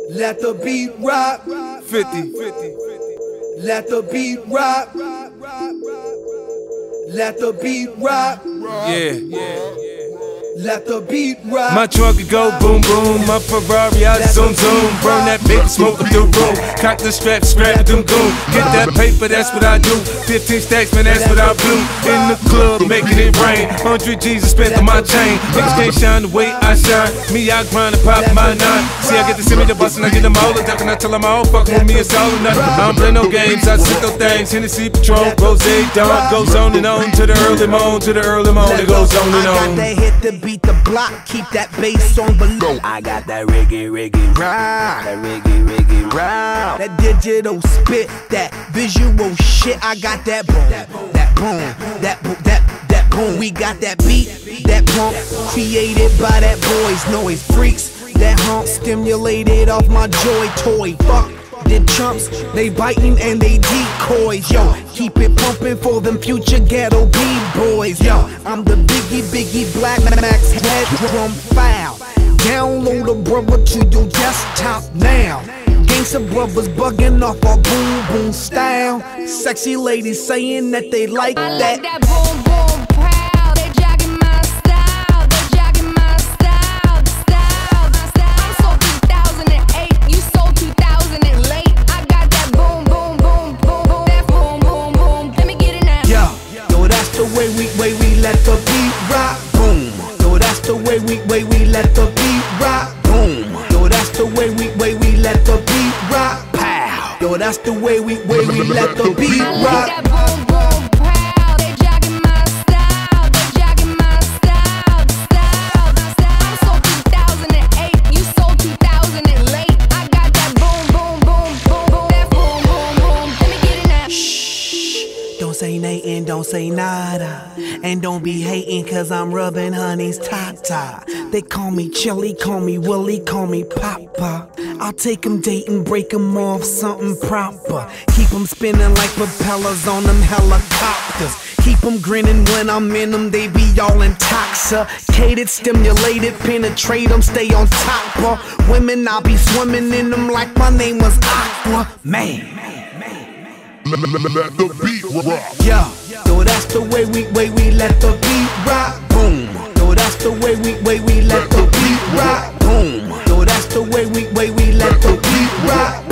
Let the beat rock. 50. Let the beat rock. Let the beat rock. Yeah. Let the beat rock. My trunk could go boom boom, my Ferrari I zoom zoom. Burn that paper, smoke up the room. Cock the strap, strap them goon. Get that paper, that's what I do. 15 stacks, man, that's what I blew. In the club, making it rain. 100 G's spent on my chain. Niggas can't shine the way I shine. Me, I grind and pop my nine. See, I get the semi, the bus, and I get them all. Duck and I tell them all, fucking with me, it's all or nothing. I don't play no games, I sit no things. Hennessy, Patron, Rose, Dawn. Goes on and on to the early morn, to the early morn. It goes on and on. That hit the beat the block, keep that bass on below. I got that reggae rock, that reggae rock, that digital spit, that visual shit. I got that boom, that boom, that boom, that boom. We got that beat, that pump, created by that boys noise freaks. That hump stimulated off my joy toy. Fuck the chumps, they biting and they decoys. Yo, keep it pumping for them future ghetto B-boys. Yo, I'm the Biggie Black Max head drum file. Download a brother to your desktop now. Gangsta brothers bugging off our boom boom style. Sexy ladies saying that they like I that. like that boom boom pow. They jogging my style. They jogging my style. I'm sold 2008. You sold 2000 and late. I got that boom boom boom boom boom. That boom boom boom. Let me get it now. Yo, that's the way we let the beat rock. Boom. Yo, that's the way we let the beat rock. Boom. Yo, that's the way we let the beat rock. Pow. Yo, that's the way we let the beat I like rock. that boom boom pow. They jogging my style. They jogging my style. I'm sold 2008. You sold 2000 and late. I got that boom boom boom boom boom. That boom boom boom. Let me get it now. Shh, don't say nothing, don't say nada. And don't be hating cause I'm rubbing honey's tata. They call me Chili, call me Willie, call me Papa. I'll take them dating, break them off something proper. Keep them spinning like propellers on them helicopters. Keep them grinning when I'm in them, they be all intoxicated, stimulated, penetrate them, stay on top of women. I'll be swimming in them like my name was Aquaman. Let the beat rock. Yo, that's the way we let the beat rock. Boom. Yo, that's the way we let the beat rock. Boom. Yo, that's the way we let the beat rock.